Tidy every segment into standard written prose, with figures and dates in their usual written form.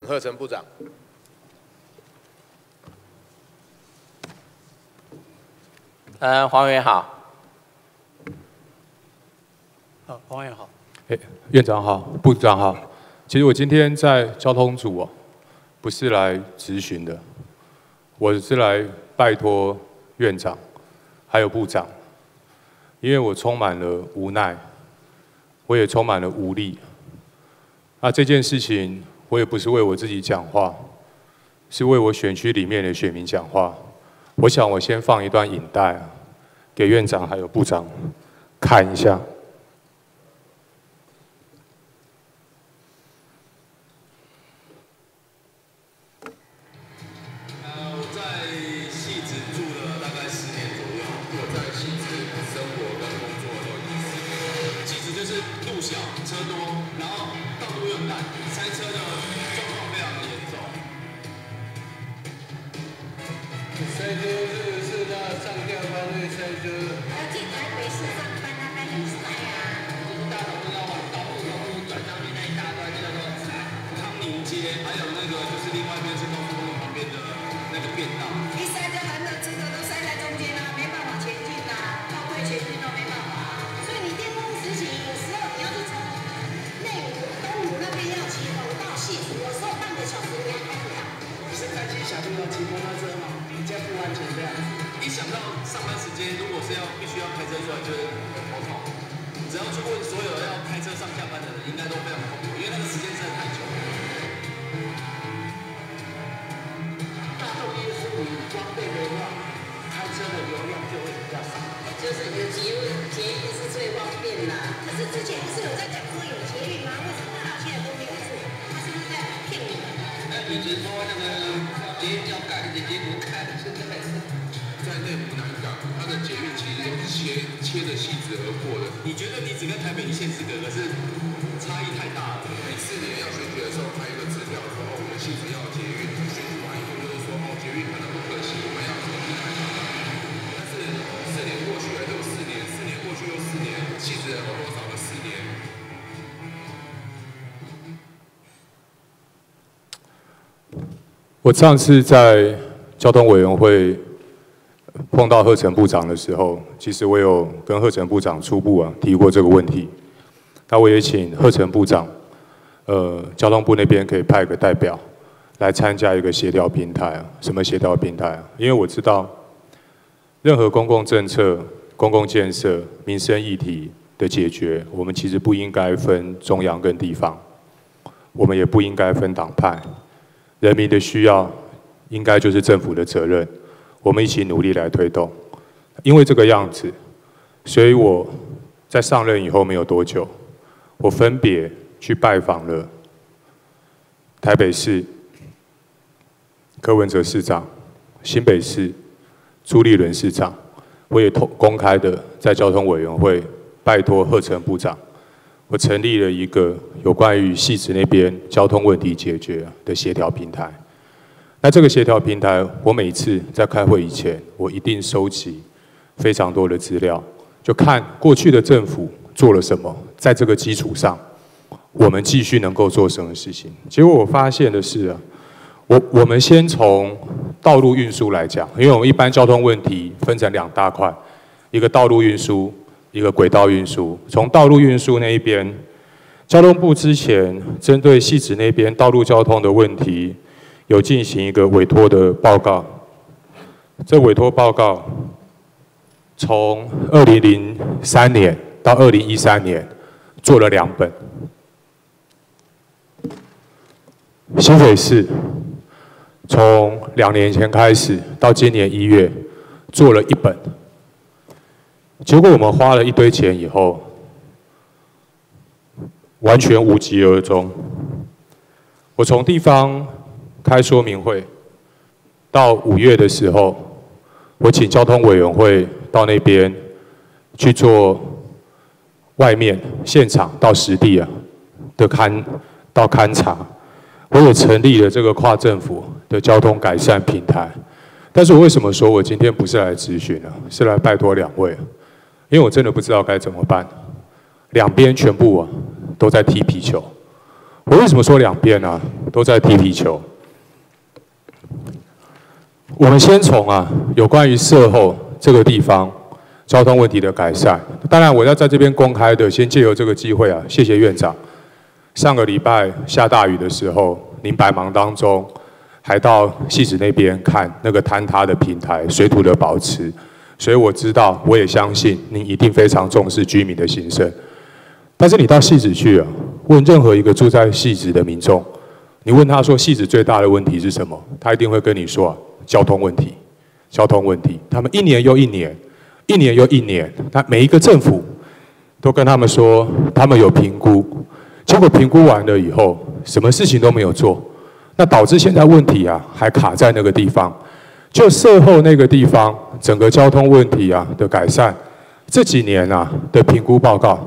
贺成部长。 黄委员好。 好，黄委员好。 院长好，部长好。其实我今天在交通组不是来质询的，我是来拜托院长还有部长，因为我充满了无奈，我也充满了无力。这件事情我也不是为我自己讲话，是为我选区里面的选民讲话。我想我先放一段影带给院长还有部长看一下。 我在汐止住了大概10年左右，我在汐止生活跟工作都已经10年。汐止就是路小车多，然后道路又烂，塞车的状况非常严重。 塞车是要上下班会塞车。 要进台北市上班那边很塞啊。 就是大头要往道路转上面那一大段那个塞，康宁街，还有那个就是另外一边是高速公路旁边的那个便道。 一塞就很多车都塞在中间啊，没办法前进啊，倒退前进都没办法啊。所以你巅峰时期有时候你要去从内湖、东湖那边要骑楼到汐止，有时候半个小时你还开不了。 你是开启小朋友骑摩托车吗？比较不安全这样子。一想到上班时间，如果是必须要开车出来，就会很头痛。只要去问所有要开车上下班的人，应该都非常痛苦，因为那个时间实在太久了。 大众运输你装备的话，开车的流量就会比较少。就是有捷运是最方便啦。可是之前不是有在讲说有捷运吗？为什么他现在都没有做？他是不是在骗你们？ 以前说那个捷运要盖，捷运不盖，现在在内湖南港，它的捷运其实都是切着汐止而过的。你觉得你只跟台北一线之隔，可是差异太大了。每4年要选举的时候开一个指标说，我们汐止要捷运，选举完以后就是说，捷运可能不可行，我们要重新来。但是4年过去了又4年，4年过去又4年，汐止人口多少了4年。 我上次在交通委员会碰到贺成部长的时候，其实我有跟贺成部长初步提过这个问题。那我也请贺成部长，交通部那边可以派个代表来参加一个协调平台什么协调平台因为我知道，任何公共政策、公共建设、民生议题的解决，我们其实不应该分中央跟地方，我们也不应该分党派。人民的需要应该就是政府的责任，我们一起努力来推动。因为这个样子，所以我在上任以后没有多久，我分别去拜访了台北市柯文哲市长、新北市朱立伦市长，我也公开的在交通委员会拜托贺成部长，我成立了一个有关于汐止那边交通问题解决的协调平台。那这个协调平台，我每次在开会以前，我一定收集非常多的资料，就看过去的政府做了什么，在这个基础上，我们继续能够做什么事情。结果我发现的是我们先从道路运输来讲，因为我们一般交通问题分成2大块，一个道路运输，一个轨道运输。从道路运输那一边，交通部之前针对汐止那边道路交通的问题，有进行一个委托的报告。这委托报告从2003年到2013年做了2本。新北市从2年前开始到今年1月做了1本。结果我们花了一堆钱以后，完全无疾而终。我从地方开说明会，到5月的时候，我请交通委员会到那边去做外面现场到实地的勘察。我也成立了这个跨政府的交通改善平台。但是我为什么说我今天不是来咨询呢？是来拜托2位。因为我真的不知道该怎么办，2边全部都在踢皮球。 我为什么说两边啊都在踢皮球？我们先从有关于社后这个地方交通问题的改善。当然，我要在这边公开的，先借由这个机会谢谢院长。上个礼拜下大雨的时候，您百忙当中还到汐止那边看那个坍塌的平台水土的保持，所以我知道，我也相信您一定非常重视居民的心声。但是你到汐止去问任何一个住在汐止的民众，你问他说汐止最大的问题是什么，他一定会跟你说交通问题。交通问题，他们一年又一年，一年又一年，他每一个政府都跟他们说他们有评估，结果评估完了以后，什么事情都没有做，那导致现在问题还卡在那个地方。就社后那个地方，整个交通问题的改善，这几年的评估报告，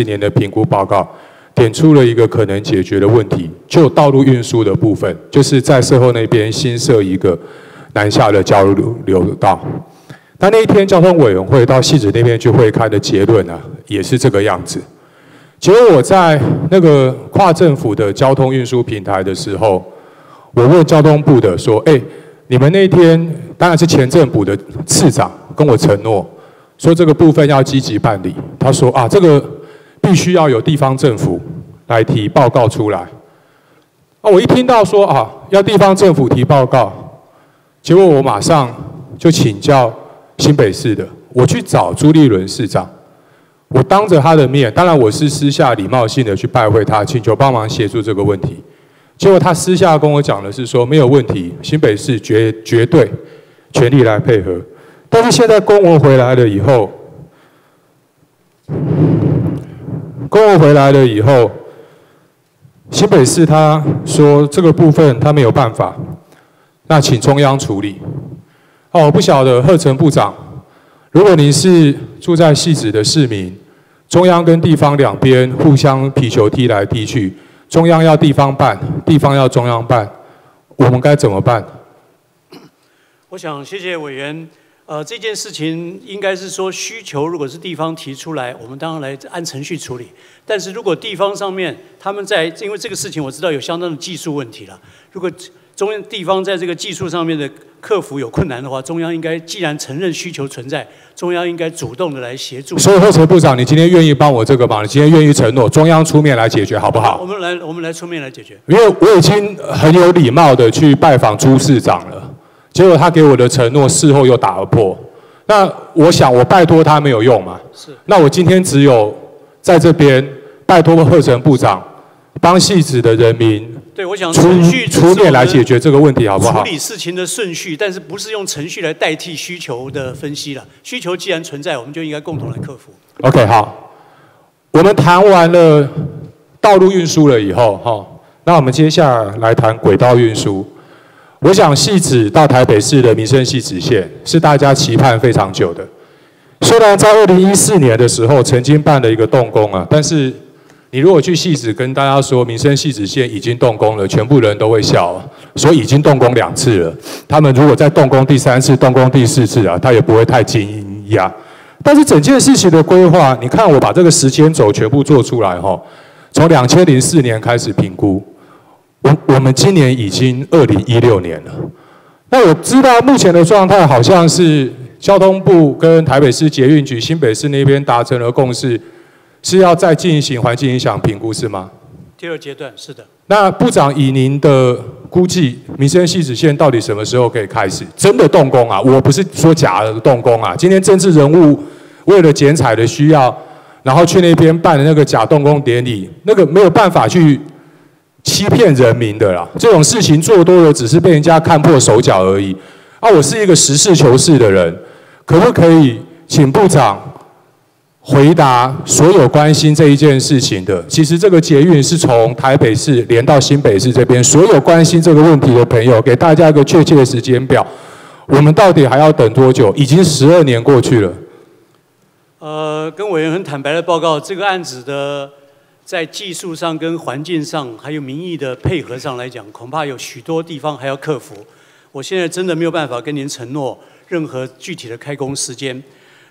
点出了一个可能解决的问题，就道路运输的部分，就是在社后那边新设一个南下的交流道。那一天交通委员会到汐止那边去会勘的结论也是这个样子。结果我在那个跨政府的交通运输平台的时候，我问交通部的说：“你们那天当然是前政府的次长跟我承诺，说这个部分要积极办理。他说这个必须要有地方政府来提报告出来。我一听到说要地方政府提报告，结果我马上就请教新北市的，我去找朱立伦市长，我当着他的面，当然我是私下礼貌性的去拜会他，请求帮忙协助这个问题。结果他私下跟我讲的是说没有问题，新北市绝对全力来配合。但是现在公文回来了以后，新北市他说这个部分他没有办法，那请中央处理。我不晓得贺成部长，如果您是住在汐止的市民，中央跟地方两边互相皮球踢来踢去，中央要地方办，地方要中央办，我们该怎么办？ 我想谢谢委员。这件事情应该是说需求，如果是地方提出来，我们当然来按程序处理。但是如果地方上面他们因为这个事情我知道有相当的技术问题了，如果地方在这个技术上面的克服有困难的话，中央应该既然承认需求存在，中央应该主动的来协助。 所以贺成部长，你今天愿意帮我这个忙，你今天愿意承诺中央出面来解决，好不好？ 我们来出面来解决。 因为我已经很有礼貌的去拜访朱市长了，结果他给我的承诺事后又打了破。那我想我拜托他没有用嘛？是。那我今天只有在这边拜托贺成部长帮汐止的人民。 对，我想程序出面来解决这个问题，好不好？ 处理事情的顺序，但是不是用程序来代替需求的分析了？需求既然存在，我们就应该共同来克服。 OK， 好，我们谈完了道路运输了以后，那我们接下来谈轨道运输。我想汐止到台北市的民生汐止线是大家期盼非常久的。虽然在2014年的时候曾经办了一个动工但是你如果去汐止跟大家说民生汐止线已经动工了，全部人都会笑，说已经动工2次了。他们如果再动工第3次、动工第4次他也不会太惊讶。但是整件事情的规划，你看我把这个时间轴全部做出来从2004年开始评估，我们今年已经2016年了。那我知道目前的状态好像是交通部跟台北市捷运局、新北市那边达成了共识。是要再进行环境影响评估是吗？ 第2阶段是的。 那部长以您的估计，民生汐止线到底什么时候可以开始真的动工我不是说假的动工今天政治人物为了剪彩的需要，然后去那边办的那个假动工典礼，那个没有办法去欺骗人民的啦。这种事情做多了，只是被人家看破手脚而已。我是一个实事求是的人，可不可以请部长回答所有关心这一件事情的？其实这个捷运是从台北市连到新北市这边，所有关心这个问题的朋友，给大家一个确切的时间表。我们到底还要等多久？已经12年过去了。 跟委员很坦白的报告，这个案子的在技术上、跟环境上，还有民意的配合上来讲，恐怕有许多地方还要克服。我现在真的没有办法跟您承诺任何具体的开工时间。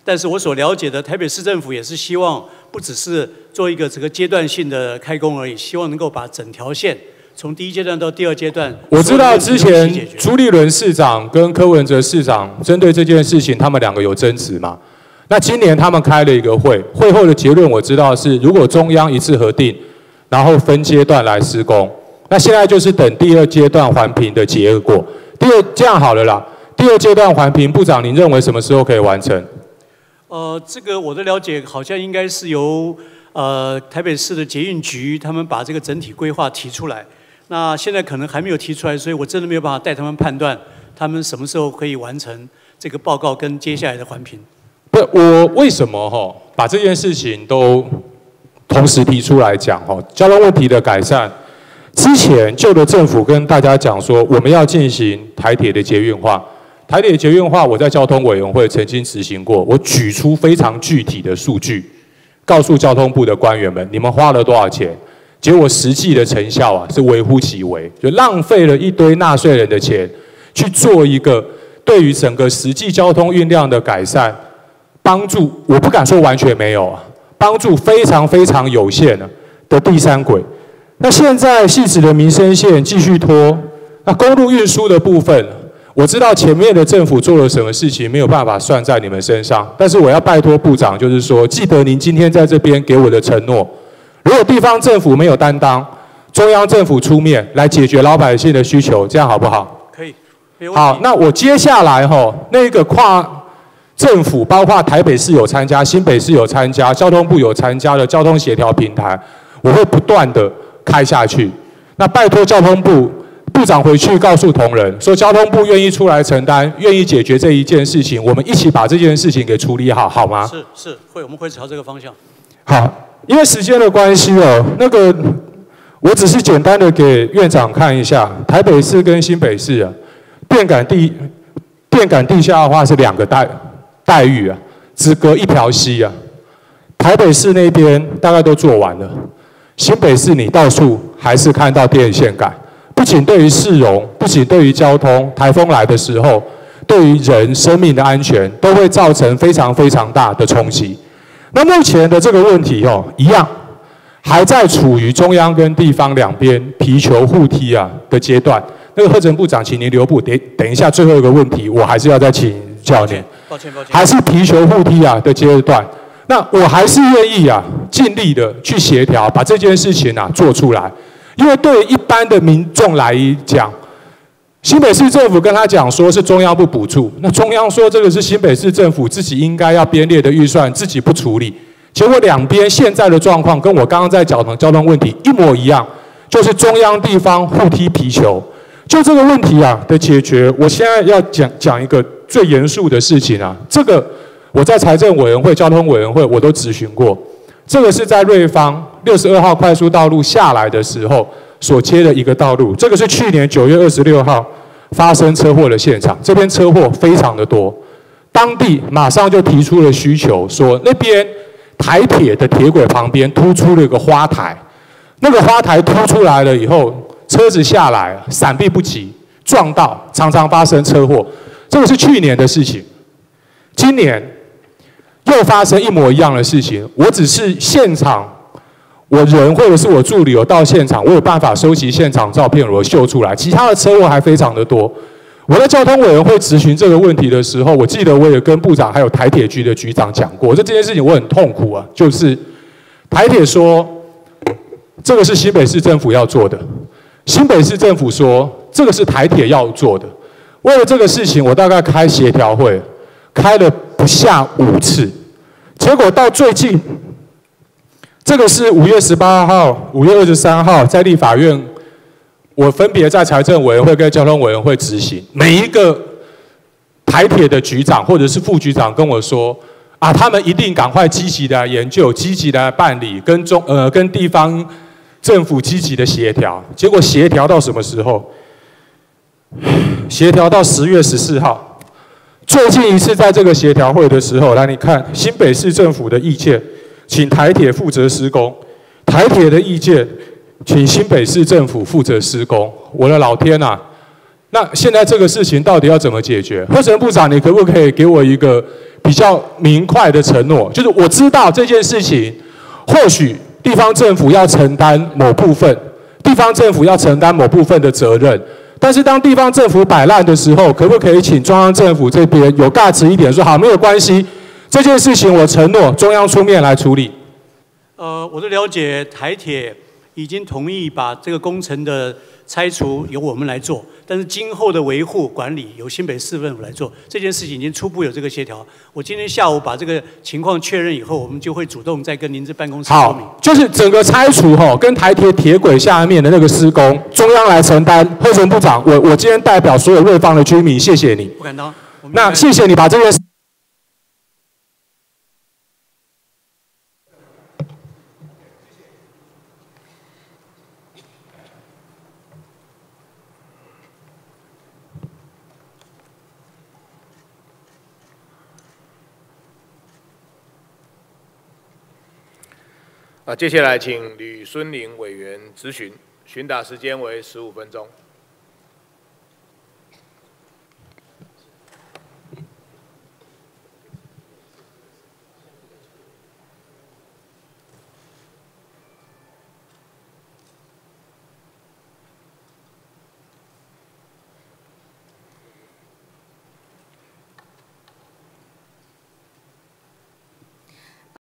但是我所了解的，台北市政府也是希望不只是做一个这个阶段性的开工而已，希望能够把整条线从第一阶段到第二阶段。 我知道之前朱立伦市长跟柯文哲市长针对这件事情，他们两个有争执嘛。那今年他们开了一个会，会后的结论我知道是，如果中央一致核定，然后分阶段来施工，那现在就是等第二阶段环评的结果。这样好了啦，第二阶段环评，部长您认为什么时候可以完成？ 这个我的了解好像应该是由台北市的捷运局他们把这个整体规划提出来。那现在可能还没有提出来，所以我真的没有办法带他们判断他们什么时候可以完成这个报告跟接下来的环评。 不，我为什么把这件事情都同时提出来讲交通问题的改善，之前旧的政府跟大家讲说我们要进行台铁的捷运化。台铁捷运化，我在交通委员会曾经执行过，我举出非常具体的数据，告诉交通部的官员们，你们花了多少钱？结果实际的成效是微乎其微，就浪费了一堆纳税人的钱去做一个对于整个实际交通运量的改善，帮助我不敢说完全没有帮助非常非常有限的第三轨。那现在汐止的民生线继续拖，那公路运输的部分。我知道前面的政府做了什么事情，没有办法算在你们身上，但是我要拜托部长，就是说，记得您今天在这边给我的承诺，如果地方政府没有担当，中央政府出面来解决老百姓的需求，这样好不好？ 可以，没问题。 好，那我接下来那个跨政府，包括台北市有参加，新北市有参加，交通部有参加的交通协调平台，我会不断的开下去。那拜托交通部。部长回去告诉同仁说，交通部愿意出来承担，愿意解决这一件事情，我们一起把这件事情给处理好，好吗？ 是，我们会朝这个方向。 好，因为时间的关系我只是简单的给院长看一下，台北市跟新北市电感地下化是2个待遇只隔一条溪台北市那边大概都做完了，新北市你到处还是看到电线杆。不仅对于市容，不仅对于交通，台风来的时候，对于人生命的安全，都会造成非常非常大的冲击。那目前的这个问题一样，还在处于中央跟地方两边皮球互踢的阶段。那个贺陈部长，请您留步，等一下最后一个问题，我还是要再请教您。 抱歉。 还是皮球互踢的阶段。那我还是愿意尽力的去协调，把这件事情做出来。因为对一般的民众来讲，新北市政府跟他讲说是中央不补助，那中央说这个是新北市政府自己应该要编列的预算，自己不处理。结果两边现在的状况跟我刚刚在讲的交通问题一模一样，就是中央地方互踢皮球。就这个问题的解决，我现在要讲一个最严肃的事情这个我在财政委员会、交通委员会我都质询过。这个是在瑞芳62号快速道路下来的时候所切的一个道路，这个是去年9月26号发生车祸的现场，这边车祸非常的多，当地马上就提出了需求，说那边台铁的铁轨旁边突出了一个花台，那个花台突出来了以后，车子下来闪避不及，撞到，常常发生车祸，这个是去年的事情，今年又发生一模一样的事情，我只是现场，我人或者是我助理有到现场，我有办法收集现场照片，我秀出来。其他的车祸还非常的多。我在交通委员会质询这个问题的时候，我记得我也跟部长还有台铁局的局长讲过，这件事情我很痛苦就是台铁说这个是新北市政府要做的，新北市政府说这个是台铁要做的。为了这个事情，我大概开协调会，开了不下5次，结果到最近，这个是5月18号、5月23号在立法院，我分别在财政委员会跟交通委员会执行，每一个台铁的局长或者是副局长跟我说，他们一定赶快积极的来研究、积极的来办理，跟地方政府积极的协调。结果协调到什么时候？协调到10月14号。最近一次在这个协调会的时候，来你看新北市政府的意见，请台铁负责施工；台铁的意见，请新北市政府负责施工。我的老天那现在这个事情到底要怎么解决？贺陈部长，你可不可以给我一个比较明快的承诺，就是我知道这件事情，或许地方政府要承担某部分，地方政府要承担某部分的责任。但是当地方政府摆烂的时候，可不可以请中央政府这边有大持一点，说好没有关系，这件事情我承诺中央出面来处理。 我的了解，台铁已经同意把这个工程的拆除由我们来做，但是今后的维护管理由新北市政府来做。这件事情已经初步有这个协调。我今天下午把这个情况确认以后，我们就会主动再跟您这办公室说明。 好，就是整个拆除跟台铁铁轨下面的那个施工，中央来承担。贺陈部长，我今天代表所有瑞芳的居民，谢谢你。 不敢当。 那谢谢你把这件事。 接下来请吕孙林委员质询，询答时间为15分钟。